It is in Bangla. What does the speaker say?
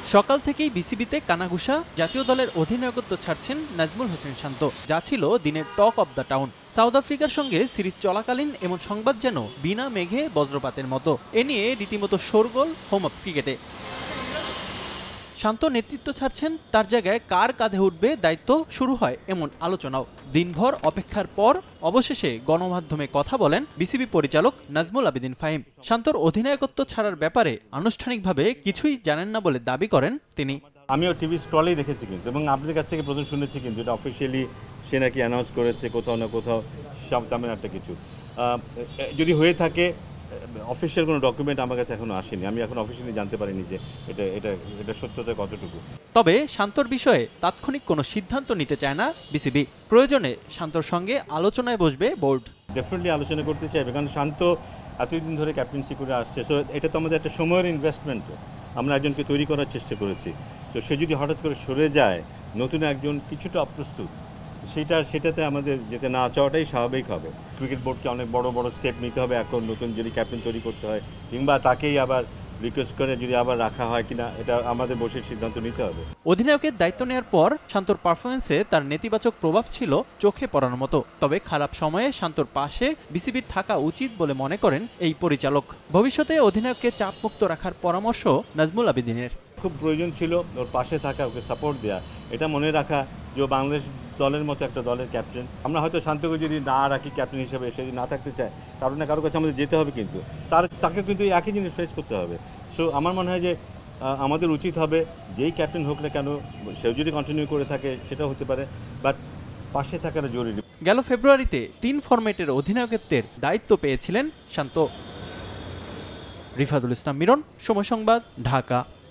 সকাল থেকেই বিসিবিতে কানাঘুষা। জাতীয় দলের অধিনায়কত্ব ছাড়ছেন নাজমুল হোসেন শান্ত, যা ছিল দিনের talk of the town. South আফ্রিকার সঙ্গে সিরিজ চলাকালীন এমন সংবাদ যেন বিনা মেঘে বজ্রপাতের মতো। এ নিয়ে রীতিমতো শোরগোল হোম অফ ক্রিকেটে। শান্ত নেতৃত্ব ছাড়ছেন, তার জায়গায় কার কাঁধে উঠবে দায়িত্ব শুরু হয় এমন আলোচনাও। দিনভর অপেক্ষার পর অবশেষে গণমাধ্যমে কথা বলেন বিসিবি পরিচালক নাজমুল আবেদিন ফাহিম। শান্তর অধিনায়কত্ব ছাড়ার ব্যাপারে আনুষ্ঠানিকভাবে কিছুই জানেন না বলে দাবি করেন তিনি। আমিও টিভি স্ক্রলেই দেখেছি কিন্তু, এবং আপনাদের কাছ থেকে প্রথম শুনেছি কিন্তু এটা অফিসিয়ালি সে নাকি অ্যানাউন্স করেছে কোথাও না কোথাও, সব তেমন একটা কিছু। যদি হয়ে থাকে অফিসিয়াল কোনো ডকুমেন্ট আমার কাছে এখনো আসেনি, আমি এখন অফিসিয়ালি জানতে পারিনি যে এটা এটা এটা সত্যতা কতটুকু। তবে শান্তর বিষয়ে তাৎক্ষণিক কোনো সিদ্ধান্ত নিতে চায় না বিসিবি। প্রয়োজনে শান্তর সঙ্গে আলোচনায় বসবে বোর্ড। ডেফিনেটলি আলোচনা করতে চাইবে, কারণ শান্ত এতদিন ধরে ক্যাপ্টেন্সি করে আসছে। সো এটা তো আমাদের একটা সময়ের ইনভেস্টমেন্ট। আমরা একজনকে তৈরি করার চেষ্টা করেছি। তো সে যদি হঠাৎ করে সরে যায়, নতুন একজন কিছুটা অপ্রস্তুত, সেটাতে আমাদের যেতে না চাওয়াটাই স্বাভাবিক হবে। ক্রিকেট বোর্ডকে অনেক বড় বড় স্টেপ নিতে হবে এখন, নতুন যদি ক্যাপ্টেন তৈরি করতে হয়, কিংবা তাকেই আবার রিকোয়েস্ট করে যদি আবার রাখা হয় কিনা, এটা আমাদের বসে সিদ্ধান্ত নিতে হবে। অধিনায়কের দায়িত্ব নেওয়ার পর শান্তর পারফরমেন্সে তার নেতিবাচক প্রভাব ছিল চোখে পড়ার মতো। তবে খারাপ সময়ে শান্তর পাশে বিসিবির থাকা উচিত বলে মনে করেন এই পরিচালক। ভবিষ্যতে অধিনায়ককে চাপমুক্ত রাখার পরামর্শ নাজমুল আবেদিনের। খুব প্রয়োজন ছিল ওর পাশে থাকা, ওকে সাপোর্ট দেওয়া। এটা মনে রাখা যে বাংলাদেশ দলের মতো একটা দলের ক্যাপ্টেন। আমরা হয়তো শান্তকে যদি না রাখি ক্যাপ্টেন হিসেবে, সে যদি না থাকতে চায়, কারো না কারোর কাছে আমাদের যেতে হবে, কিন্তু তাকে কিন্তু একই জিনিস ফেস করতে হবে। সো আমার মনে হয় যে আমাদের উচিত হবে যেই ক্যাপ্টেন হোক না কেন, সেও যদি কন্টিনিউ করে থাকে সেটা হতে পারে, বাট পাশে থাকাটা জরুরি। গেল ফেব্রুয়ারিতে 3 ফরম্যাটের অধিনায়কত্বের দায়িত্ব পেয়েছিলেন শান্ত। রিফাদুল ইসলাম মিরন, সময় সংবাদ, ঢাকা।